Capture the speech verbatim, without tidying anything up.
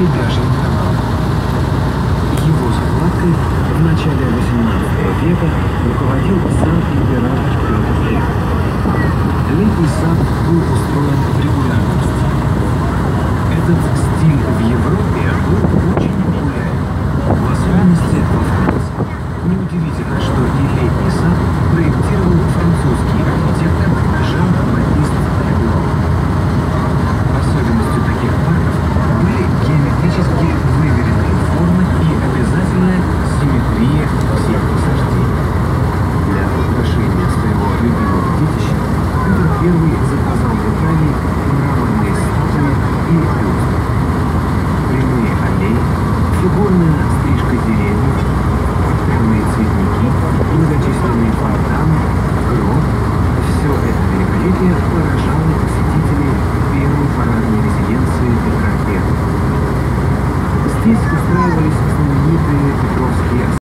Лебяжьим каналом. Его закладкой в начале восемнадцатого века руководил сам император Петр Первый. Летний сад был устроен в регулярном стиле. Этот стиль в Европе был очень популярен, в особенности во Франции. Неудивительно, что и летний сад проектировал французский архитектор Жан-Батист Леблан. Особенностью таких парков были геометрически выверенные формы и обязательная симметрия всех насаждений. Для украшения своего любимого детища Петр Первый заказал в Италии мраморные статуи и бюсты. Прямые аллеи, фигурная стрижка деревьев, партерные цветники, многочисленные фонтаны, гроб – все это великолепие поражало посетителей первой парадной резиденции Петра Первого. Здесь устраивались знаменитые петровские